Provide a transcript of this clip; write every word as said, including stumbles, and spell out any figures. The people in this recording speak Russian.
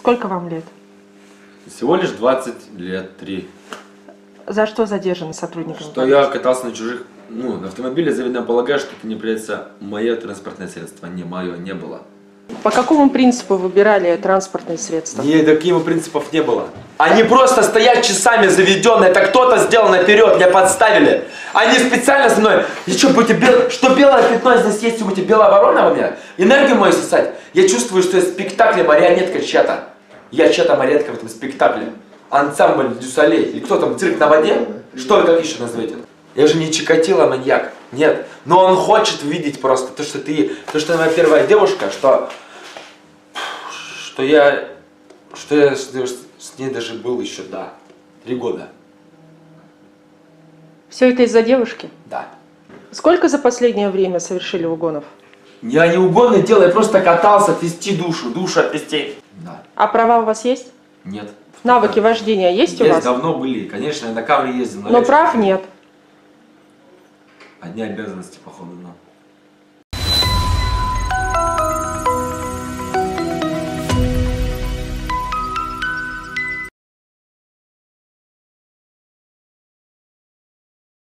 Сколько вам лет? Всего лишь двадцать лет, три. За что задержаны сотрудниками? Что я катался на чужих, ну, на автомобиле, заведомо полагаю, что это не является мое транспортное средство, не мое, не было. По какому принципу выбирали транспортные средства? Нет, таких принципов не было. Они просто стоят часами заведенные, это кто-то сделал наперед, меня подставили. Они специально со мной, и что, будете бел... что белое пятно здесь есть, будете белая ворона во мне? Энергию мою сосать? Я чувствую, что я в спектакле марионетка чья-то. Я чья-то марионетка в этом спектакле. Ансамбль Дюсалей. Или кто там, цирк на воде? Что вы как еще назовете? Я же не Чикатило, маньяк. Нет. Но он хочет видеть просто то, что ты, то, что моя первая девушка, что, что я, что я с, с ней даже был еще, да, три года. Все это из-за девушки? Да. Сколько за последнее время совершили угонов? Я не угоны делал, я просто катался, отвезти душу, душу отвезти. Да. А права у вас есть? Нет. Навыки вождения есть, есть у вас? давно были, конечно, я на камере ездил. Но прав нет. Одни обязанности, походу, но.